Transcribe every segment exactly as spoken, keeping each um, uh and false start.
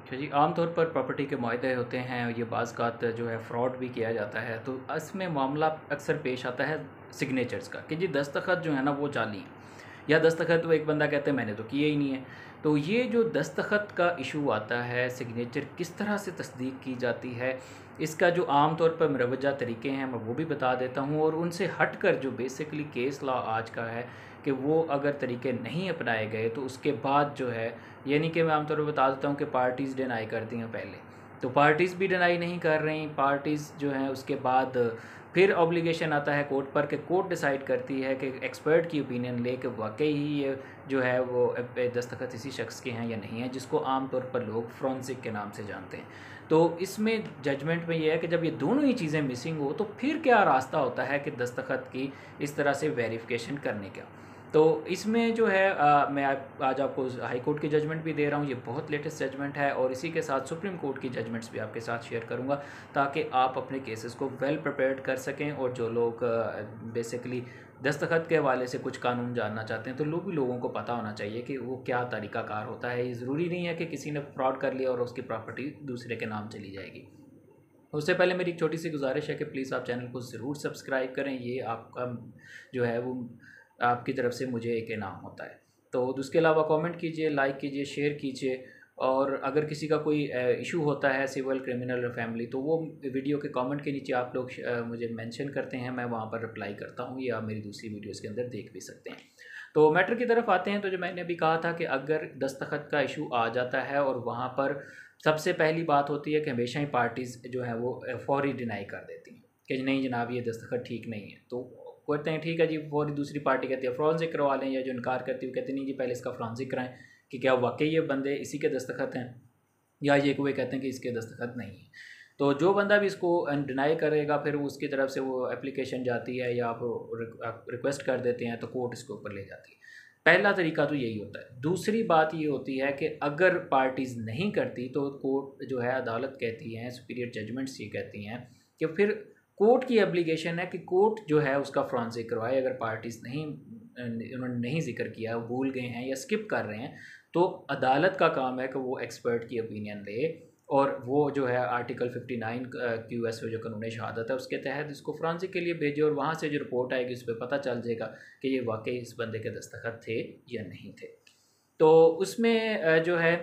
अच्छा जी, आम तौर पर प्रॉपर्टी के मुआहदे होते हैं, ये बाज़-औक़ात जो है फ्रॉड भी किया जाता है, तो इसमें मामला अक्सर पेश आता है सिग्नेचर्स का कि जी दस्तखत जो है ना वो जाली हैं, या दस्तखत वो एक बंदा कहता है मैंने तो किए ही नहीं है। तो ये जो दस्तखत का इशू आता है, सिग्नेचर किस तरह से तस्दीक की जाती है, इसका जो आम तौर पर मुरवजा तरीके हैं मैं वो भी बता देता हूँ, और उनसे हटकर जो बेसिकली केस लॉ आज का है कि वो अगर तरीके नहीं अपनाए गए तो उसके बाद जो है, यानी कि मैं आम तौर पर बता देता हूँ कि पार्टीज़ डिनाई करती हैं पहले, तो पार्टीज़ भी डिनाई नहीं कर रही, पार्टीज़ जो हैं उसके बाद फिर ऑब्लिगेशन आता है कोर्ट पर कि कोर्ट डिसाइड करती है कि एक्सपर्ट की ओपिनियन ले कि वाकई ही ये जो है वो दस्तखत इसी शख्स के हैं या नहीं है, जिसको आम तौर पर लोग फोरेंसिक के नाम से जानते हैं। तो इसमें जजमेंट में ये है कि जब ये दोनों ही चीज़ें मिसिंग हो तो फिर क्या रास्ता होता है कि दस्तखत की इस तरह से वेरिफिकेशन करने का। तो इसमें जो है आ, मैं आज आपको हाई कोर्ट की जजमेंट भी दे रहा हूँ, ये बहुत लेटेस्ट जजमेंट है, और इसी के साथ सुप्रीम कोर्ट की जजमेंट्स भी आपके साथ शेयर करूँगा ताकि आप अपने केसेस को वेल प्रिपेयर्ड कर सकें। और जो लोग बेसिकली दस्तखत के हवाले से कुछ कानून जानना चाहते हैं तो लोग भी लोगों को पता होना चाहिए कि वो क्या तरीक़ाकार होता है। ये ज़रूरी नहीं है कि किसी ने फ्रॉड कर लिया और उसकी प्रॉपर्टी दूसरे के नाम चली जाएगी। उससे पहले मेरी एक छोटी सी गुजारिश है कि प्लीज़ आप चैनल को ज़रूर सब्सक्राइब करें, ये आपका जो है वो आपकी तरफ से मुझे एक इनाम होता है। तो उसके अलावा कमेंट कीजिए, लाइक कीजिए, शेयर कीजिए, और अगर किसी का कोई इशू होता है सिविल, क्रिमिनल और फैमिली, तो वो वीडियो के कमेंट के नीचे आप लोग मुझे मेंशन करते हैं, मैं वहाँ पर रिप्लाई करता हूँ, या मेरी दूसरी वीडियोज़ के अंदर देख भी सकते हैं। तो मैटर की तरफ आते हैं। तो जो मैंने अभी कहा था कि अगर दस्तखत का इशू आ जाता है और वहाँ पर सबसे पहली बात होती है कि हमेशा ही पार्टीज़ जो हैं वो फौरी डिनाई कर देती हैं कि नहीं जनाब ये दस्तखत ठीक नहीं है। तो कहते हैं ठीक है जी, फौरी दूसरी पार्टी कहती है फ्रांसिक करवा लें, या जो इनकार करती है वो कहते नहीं जी पहले इसका फ्रांसिक कराएं कि क्या वाकई ये बंदे इसी के दस्तखत हैं, या ये कोई कहते हैं कि इसके दस्तखत नहीं है। तो जो बंदा भी इसको डिनाई करेगा फिर उसकी तरफ से वो एप्लीकेशन जाती है या आप रिक्वेस्ट कर देते हैं तो कोर्ट इसके ऊपर ले जाती है। पहला तरीका तो यही होता है। दूसरी बात ये होती है कि अगर पार्टीज़ नहीं करती तो कोर्ट जो है अदालत कहती हैं, सुपीरियर जजमेंट्स ये कहती हैं कि फिर कोर्ट की एप्लीकेशन है कि कोर्ट जो है उसका फ्रांसिक करवाए। अगर पार्टीज़ नहीं उन्होंने नहीं जिक्र किया, भूल गए हैं या स्किप कर रहे हैं, तो अदालत का काम है कि वो एक्सपर्ट की ओपिनियन ले, और वो जो है article fifty nine Q S जो कानून शहादत है उसके तहत इसको फ्रांसिक के लिए भेजे, और वहाँ से जो रिपोर्ट आएगी उस पर पता चल जाएगा कि ये वाकई इस बंदे के दस्तखत थे या नहीं थे। तो उसमें जो है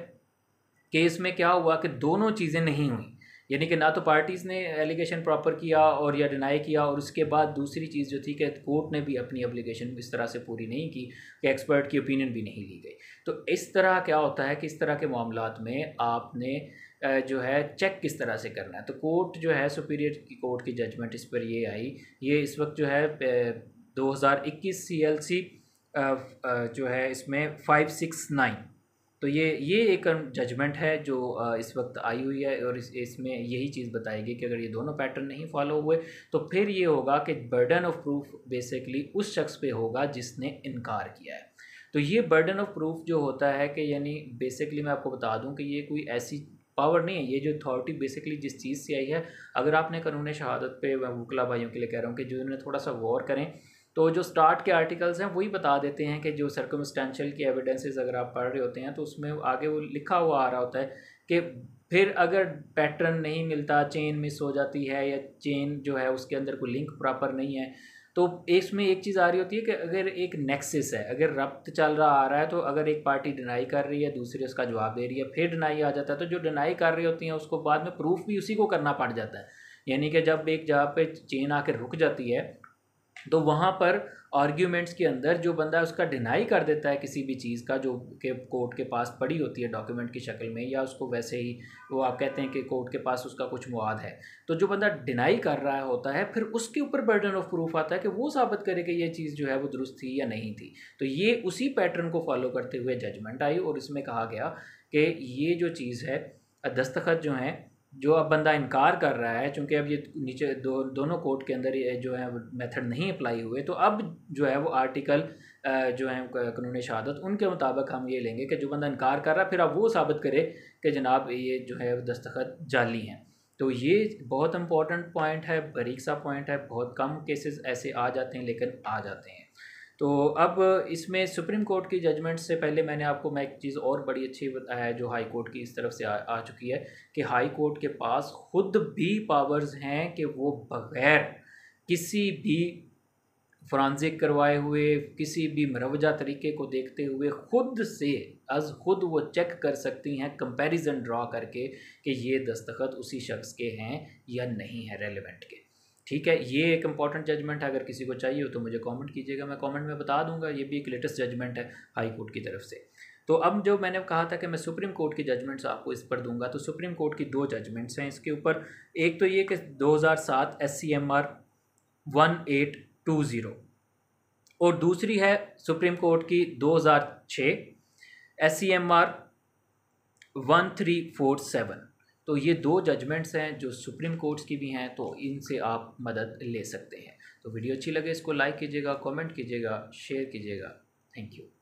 केस में क्या हुआ कि दोनों चीज़ें नहीं हुई, यानी कि ना तो पार्टीज़ ने एलिगेशन प्रॉपर किया और या डिनाई किया, और उसके बाद दूसरी चीज़ जो थी कि कोर्ट ने भी अपनी एप्लीकेशन इस तरह से पूरी नहीं की कि एक्सपर्ट की ओपिनियन भी नहीं ली गई। तो इस तरह क्या होता है कि इस तरह के मामलात में आपने जो है चेक किस तरह से करना है। तो कोर्ट जो है सुपीरियर की कोर्ट की जजमेंट इस पर ये आई, ये इस वक्त जो है दो हज़ार इक्कीस सी एल सी जो है इसमें फाइव सिक्स नाइन, तो ये ये एक जजमेंट है जो इस वक्त आई हुई है, और इस इसमें यही चीज़ बताएगी कि अगर ये दोनों पैटर्न नहीं फॉलो हुए तो फिर ये होगा कि बर्डन ऑफ प्रूफ बेसिकली उस शख्स पे होगा जिसने इनकार किया है। तो ये बर्डन ऑफ प्रूफ जो होता है कि यानी बेसिकली मैं आपको बता दूं कि ये कोई ऐसी पावर नहीं है, ये जो अथॉरिटी बेसिकली जिस चीज़ से आई है, अगर आपने कानून शहादत पे वकला भाइयों के लिए कह रहा हूँ कि जो इन्हें थोड़ा सा गौर करें, तो जो स्टार्ट के आर्टिकल्स हैं वही बता देते हैं कि जो सर्कमस्टेंशियल की एविडेंसेस अगर आप पढ़ रहे होते हैं तो उसमें आगे वो लिखा हुआ आ रहा होता है कि फिर अगर पैटर्न नहीं मिलता, चेन मिस हो जाती है, या चेन जो है उसके अंदर कोई लिंक प्रॉपर नहीं है, तो इसमें एक चीज़ आ रही होती है कि अगर एक नेक्सिस है, अगर रब्त चल रहा आ रहा है, तो अगर एक पार्टी डिनाई कर रही है, दूसरी उसका जवाब दे रही है, फिर डिनाई आ जाता है, तो जो डिनाई कर रही होती हैं उसको बाद में प्रूफ भी उसी को करना पड़ जाता है। यानी कि जब एक जगह पे चेन आकर रुक जाती है तो वहाँ पर आर्ग्यूमेंट्स के अंदर जो बंदा उसका डिनाई कर देता है किसी भी चीज़ का जो कि कोर्ट के पास पड़ी होती है डॉक्यूमेंट की शक्ल में, या उसको वैसे ही वो आप कहते हैं कि कोर्ट के पास उसका कुछ मुआद है, तो जो बंदा डिनाई कर रहा होता है फिर उसके ऊपर बर्डन ऑफ प्रूफ आता है कि वो साबित करे कि ये चीज़ जो है वो दुरुस्त थी या नहीं थी। तो ये उसी पैटर्न को फॉलो करते हुए जजमेंट आई, और इसमें कहा गया कि ये जो चीज़ है दस्तखत जो हैं, जो अब बंदा इनकार कर रहा है, चूँकि अब ये नीचे दो दोनों कोर्ट के अंदर ये जो है मेथड नहीं अप्लाई हुए, तो अब जो है वो आर्टिकल जो है कानून शहादत उनके मुताबिक हम ये लेंगे कि जो बंदा इनकार कर रहा है फिर अब वो साबित करे कि जनाब ये जो है दस्तखत जाली हैं। तो ये बहुत इंपॉर्टेंट पॉइंट है, बारीक सा पॉइंट है, बहुत कम केसेस ऐसे आ जाते हैं लेकिन आ जाते हैं। तो अब इसमें सुप्रीम कोर्ट की जजमेंट से पहले मैंने आपको मैं एक चीज़ और बड़ी अच्छी बताया है जो हाई कोर्ट की इस तरफ से आ, आ चुकी है कि हाई कोर्ट के पास खुद भी पावर्स हैं कि वो बग़ैर किसी भी फॉरेंसिक करवाए हुए, किसी भी मुरवजा तरीके को देखते हुए खुद से अज खुद वो चेक कर सकती हैं, कंपैरिजन ड्रा करके कि ये दस्तखत उसी शख्स के हैं या नहीं है रेलेवेंट के। ठीक है, ये एक इम्पॉर्टेंट जजमेंट है, अगर किसी को चाहिए हो तो मुझे कमेंट कीजिएगा, मैं कमेंट में बता दूंगा। ये भी एक लेटेस्ट जजमेंट है हाई कोर्ट की तरफ से। तो अब जो मैंने कहा था कि मैं सुप्रीम कोर्ट की जजमेंट्स आपको इस पर दूंगा, तो सुप्रीम कोर्ट की दो जजमेंट्स हैं इसके ऊपर। एक तो ये कि दो हज़ार सात S C M R one eight two zero और दूसरी है सुप्रीम कोर्ट की दो हज़ार छः S C M R one three four seven. तो ये दो जजमेंट्स हैं जो सुप्रीम कोर्ट्स की भी हैं, तो इनसे आप मदद ले सकते हैं। तो वीडियो अच्छी लगे इसको लाइक कीजिएगा, कमेंट कीजिएगा, शेयर कीजिएगा। Thank you.